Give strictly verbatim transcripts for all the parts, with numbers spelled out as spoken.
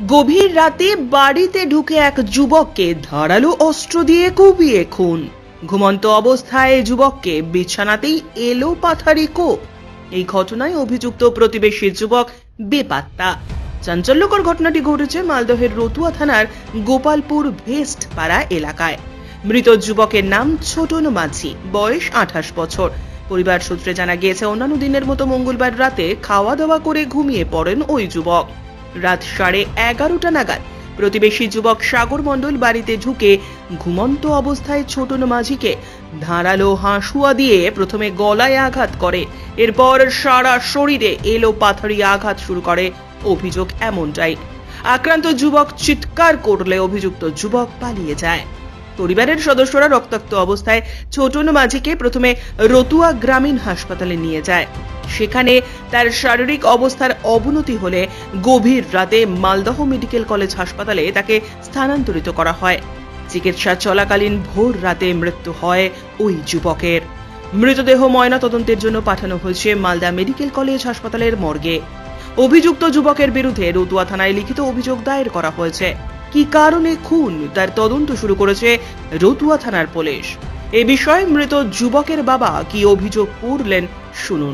গভীর রাতে বাড়িতে ঢুকে এক যুবককে ধারালো অস্ত্র দিয়ে কুপিয়ে খুন। ঘুমন্ত অবস্থায় যুবককে বিছানাতেই এলো পাথারি কোপ। এই ঘটনায় অভিযুক্ত প্রতিবেশী যুবক বেপাত্তা। চাঞ্চল্যকর ঘটনাটি ঘটেছে মালদহের রতুয়া থানার গোপালপুর ভেস্ট পাড়া এলাকায়। মৃত যুবকের নাম ছোটন মাঝি, বয়স আঠাশ বছর। পরিবার সূত্রে জানা গিয়েছে, অন্যান্য দিনের মতো মঙ্গলবার রাতে খাওয়া দাওয়া করে ঘুমিয়ে পড়েন ওই যুবক। রাত সাড়ে এগারোটা নাগাদ প্রতিবেশী যুবক সাগর মণ্ডল বাড়িতে ঢুকে ঘুমন্ত অবস্থায় ছোটন মাঝিকে ধারালো হাঁসুয়া দিয়ে প্রথমে গলায় আঘাত করে, এরপর সারা শরীরে এলো পাথরি আঘাত শুরু করে। অভিযোগ এমনটাই। আক্রান্ত যুবক চিৎকার করলে অভিযুক্ত যুবক পালিয়ে যায়। পরিবারের সদস্যরা রক্তাক্ত অবস্থায় ছোটন মাঝিকে প্রথমে রতুয়া গ্রামীণ হাসপাতালে নিয়ে যায়। সেখানে তার শারীরিক অবস্থার অবনতি হলে গভীর রাতে মালদহ মেডিকেল কলেজ হাসপাতালে তাকে স্থানান্তরিত করা হয়। চিকিৎসা চলাকালীন ভোর রাতে মৃত্যু হয় ওই যুবকের। মৃতদেহ ময়না তদন্তের জন্য পাঠানো হয়েছে মালদা মেডিকেল কলেজ হাসপাতালের মর্গে। অভিযুক্ত যুবকের বিরুদ্ধে রতুয়া থানায় লিখিত অভিযোগ দায়ের করা হয়েছে। কি কারণে খুন তার তদন্ত শুরু করেছে রতুয়া থানার পুলিশ। এ বিষয়ে মৃত যুবকের বাবা কি অভিযোগ করলেন শুনুন।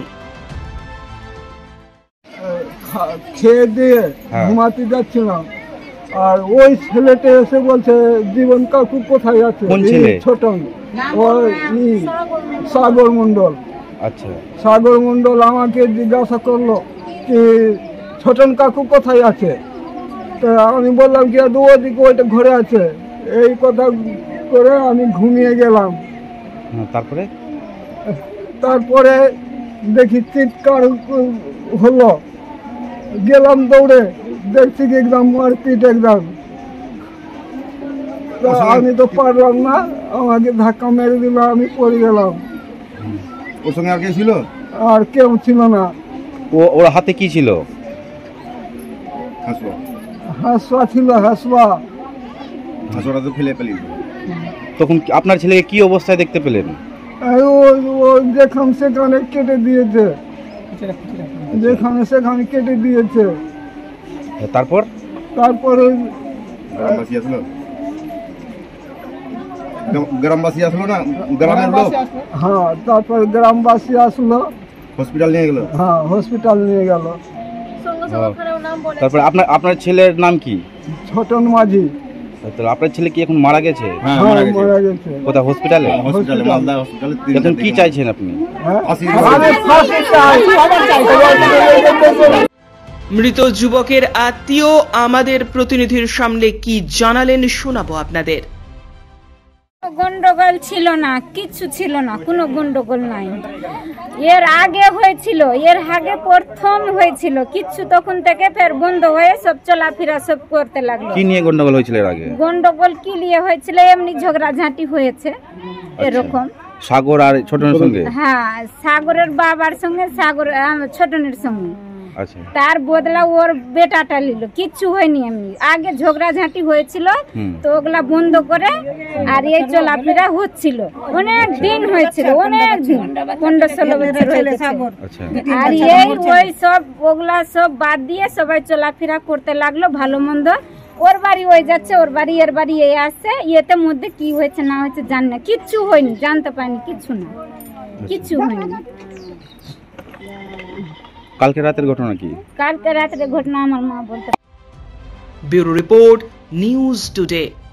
খেয়ে দিয়ে ঘুমাতে যাচ্ছিলাম, আর ওই ছেলেটা এসে বলছে জীবন কাকু কোথায় আছে। ছোট ওই সাগর মন্ডল। আচ্ছা, সাগর মন্ডল আমাকে জিজ্ঞাসা করলো কি ছোটন কাকু কোথায় আছে। তো আমি বললাম কি ওদিকে ওইটা ঘরে আছে। এই কথা করে আমি ঘুমিয়ে গেলাম। তারপরে তারপরে দেখি চিৎকার হলো, গেলাম দৌড়ে, দেখছি কি একদম মারপিট একদম। আমি তো পারলাম না, আমাকে ধাক্কা মেরে দিল, আমি পড়ে গেলাম। ওর সঙ্গে আর কে ছিল? আর কেউ ছিল না। ও ওর হাতে কি ছিল? হাসুয়া। হাসুয়া ছিল, হাসুয়া। হাসুয়াটা তো ফেলে পেলি। তখন আপনার ছেলেকে কি অবস্থায় দেখতে পেলেন? যেখানে সেখানে কেটে দিয়েছে, যেখানে সেখানে কেটে দিয়েছে। তারপর তারপরে গ্রামবাসী আসলো, গ্রামবাসী আসলো না গ্রামের লোক? হ্যাঁ, তারপর গ্রামবাসী আসলো, হসপিটাল নিয়ে গেল। হ্যাঁ, হসপিটাল নিয়ে গেল। তারপর আপনার আপনার ছেলের নাম কি? ছোটন মাঝি। আপনার ছেলে কি এখন মারা গেছে? হ্যাঁ, মারা গেছে। কোথায়? হসপিটালে? হসপিটালে, মালদা হসপিটালে। এখন কি চাইছেন আপনি? মৃত যুবকের আত্মীয় আমাদের প্রতিনিধির সামনে কি জানালেন শোনাবো আপনাদের। গন্ডগোল ছিল না, কিচ্ছু ছিল না, কোনো গন্ডগোল নাই। এর আগে হয়েছিল, এর আগে প্রথম হয়েছিল কিচ্ছু, তখন থেকে ফের বন্ধ হয়ে সব চলাফেরা সব করতে লাগলো। কি নিয়ে গন্ডগোল হয়েছিল এর আগে? গন্ডগোল কি নিয়ে হয়েছিল, এমনি ঝগড়াঝাঁটি হয়েছে এরকম। সাগর আর ছোটনের সঙ্গে? হ্যাঁ, সাগরের বাবার সঙ্গে, সাগর ছোটনের সঙ্গে। আচ্ছা, তার বদলা ওর বেটাটা নিল, কিচ্ছু হয়নি। এমনি আগে ঝগড়াঝাঁটি হয়েছিল, তো ওগুলা বন্ধ করে আর এই চলাফেরা হচ্ছিল। অনেক দিন হয়েছিল, অনেক দিন, পনেরো ষোলো বছর হয়েছে। আর এই ওই সব ওগুলা সব বাদ দিয়ে সবাই চলাফেরা করতে লাগলো ভালো মন্দ। ওর বাড়ি ওই যাচ্ছে, ওর বাড়ি এর বাড়ি এই আসছে। ইয়েতে মধ্যে কি হয়েছে না হয়েছে জানি না, কিচ্ছু হয়নি, জানতে পারিনি, কিচ্ছু না, কিচ্ছু হয়নি। কালকে রাতের ঘটনা কি? কালকে রাতের ঘটনা আমার মা বলতে। Bureau report, news today.